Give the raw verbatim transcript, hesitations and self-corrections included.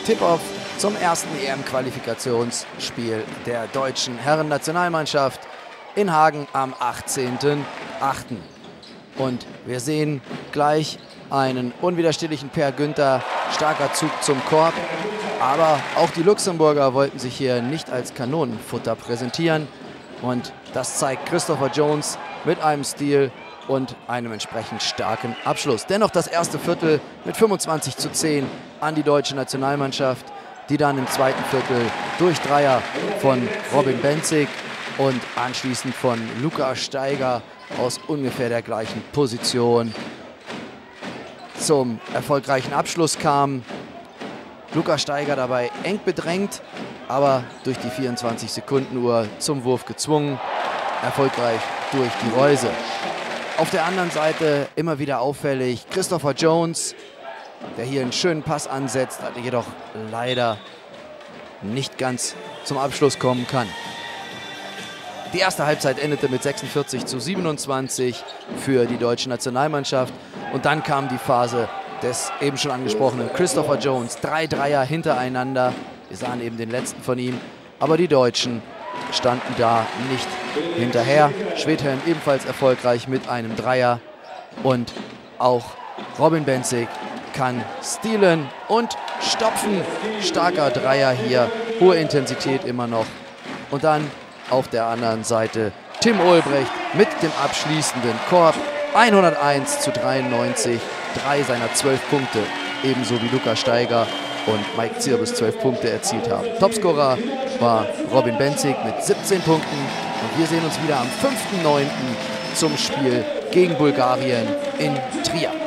Tip-Off zum ersten E M-Qualifikationsspiel der deutschen Herren-Nationalmannschaft in Hagen am achtzehnten achten Und wir sehen gleich einen unwiderstehlichen Per Günther, starker Zug zum Korb. Aber auch die Luxemburger wollten sich hier nicht als Kanonenfutter präsentieren. Und das zeigt Christopher Jones mit einem Stil und einem entsprechend starken Abschluss. Dennoch das erste Viertel mit fünfundzwanzig zu zehn an die deutsche Nationalmannschaft, die dann im zweiten Viertel durch Dreier von Robin Benzig und anschließend von Luca Steiger aus ungefähr der gleichen Position zum erfolgreichen Abschluss kam. Luca Steiger dabei eng bedrängt, aber durch die vierundzwanzig Sekunden Uhr zum Wurf gezwungen, erfolgreich durch die Reuse. Auf der anderen Seite immer wieder auffällig Christopher Jones, der hier einen schönen Pass ansetzt, jedoch leider nicht ganz zum Abschluss kommen kann. Die erste Halbzeit endete mit sechsundvierzig zu siebenundzwanzig für die deutsche Nationalmannschaft. Und dann kam die Phase des eben schon angesprochenen Christopher Jones. Drei Dreier hintereinander. Wir sahen eben den letzten von ihm. Aber die Deutschen standen da nicht hinterher. Schwedhelm ebenfalls erfolgreich mit einem Dreier. Und auch Robin Benzig kann stealen und stopfen. Starker Dreier hier. Hohe Intensität immer noch. Und dann auf der anderen Seite Tim Ulbrecht mit dem abschließenden Korb. hunderteins zu dreiundneunzig. Drei seiner zwölf Punkte, ebenso wie Luca Steiger und Mike Zirbes zwölf Punkte erzielt haben. Topscorer war Robin Benzig mit siebzehn Punkten. Und wir sehen uns wieder am fünften neunten zum Spiel gegen Bulgarien in Trier.